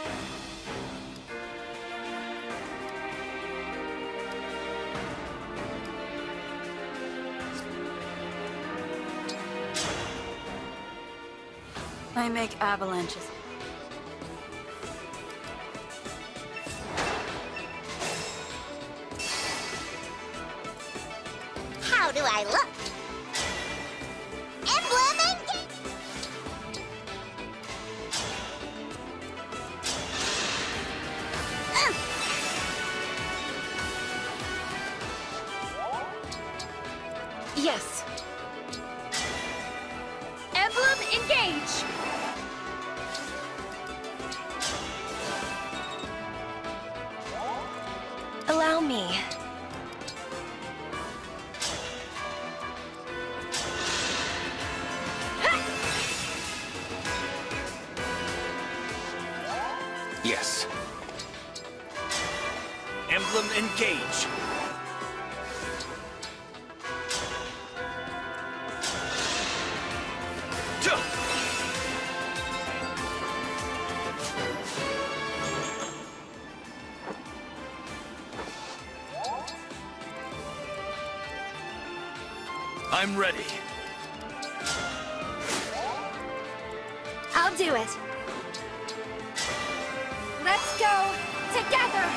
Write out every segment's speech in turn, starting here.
I make avalanches. How do I look? Emblem engage! Yes. Emblem engage! Allow me. Yes. Emblem engage. I'm ready. I'll do it. Let's go together.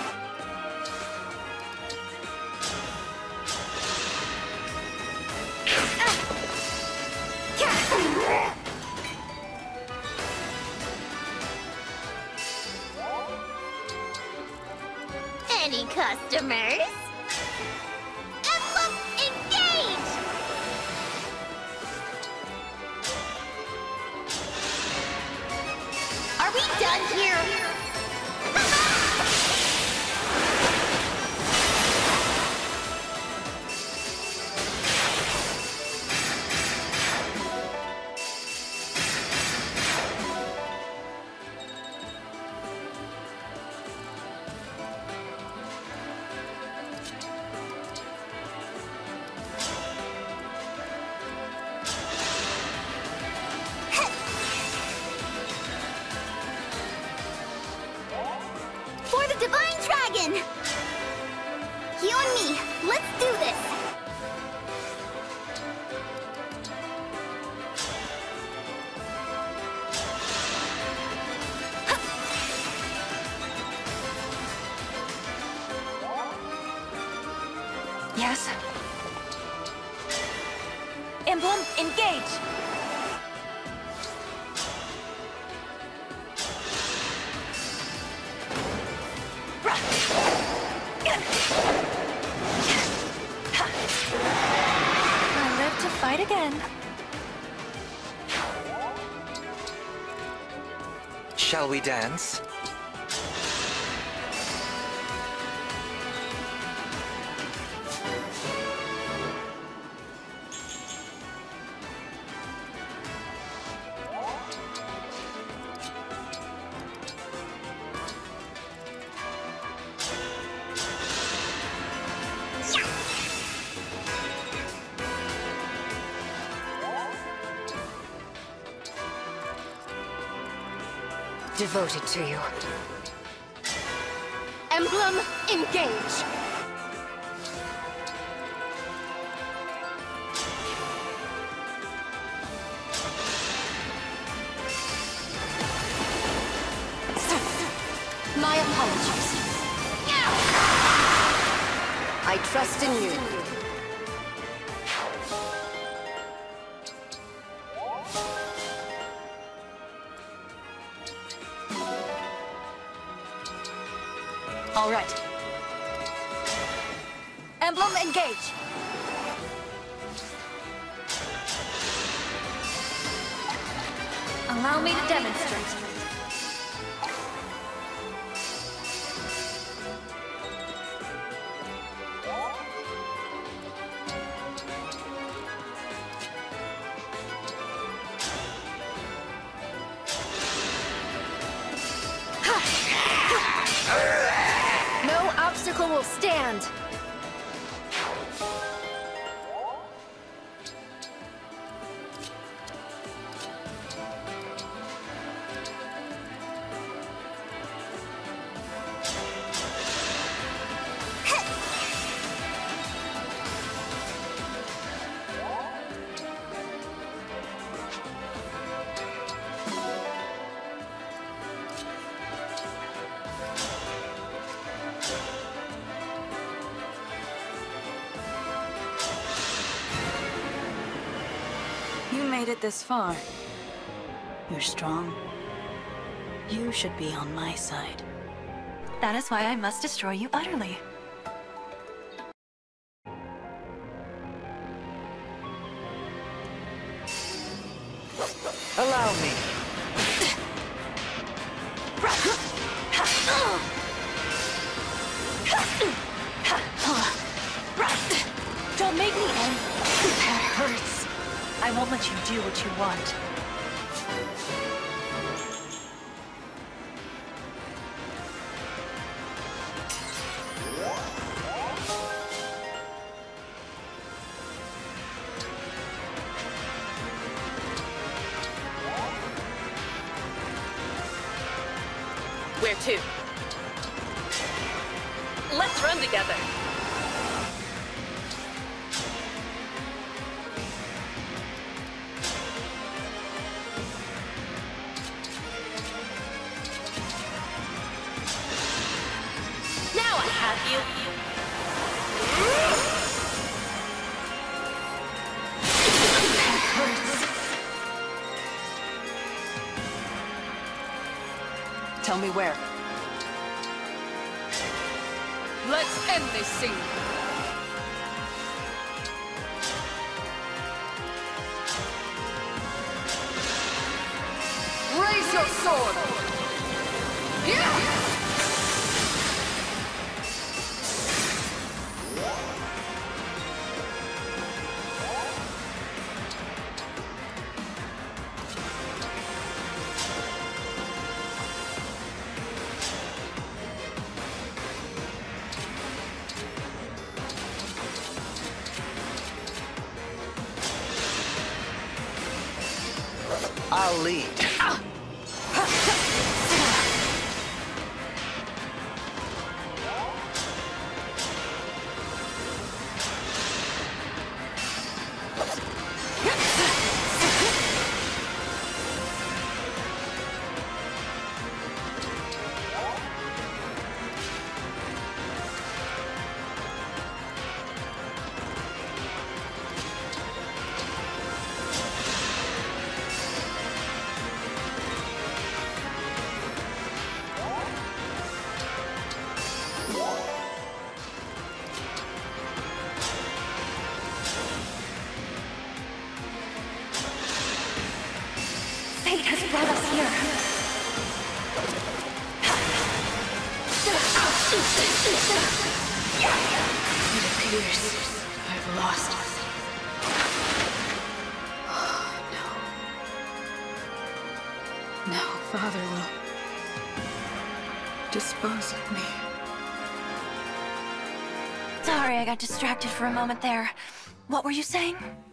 Any customers? Emblem engage! Are we done here? For the Divine Dragon! You and me, let's do this! Yes. Emblem engage! I live to fight again. Shall we dance? Devoted to you. Emblem engage! My apologies. I trust in you. All right. Emblem engage. Allow me to demonstrate. No obstacle will stand. made it this far. You're strong. You should be on my side. That is why I must destroy you utterly. Allow me. Don't make me angry. That hurts. I won't let you do what you want. Where to? Let's run together. Now I have you. Tell me where. Let's end this scene. Raise your sword. Yeah! I'll lead. Fate has brought us here. It appears I've lost. No. Now Father will dispose of me. Sorry, I got distracted for a moment there. What were you saying?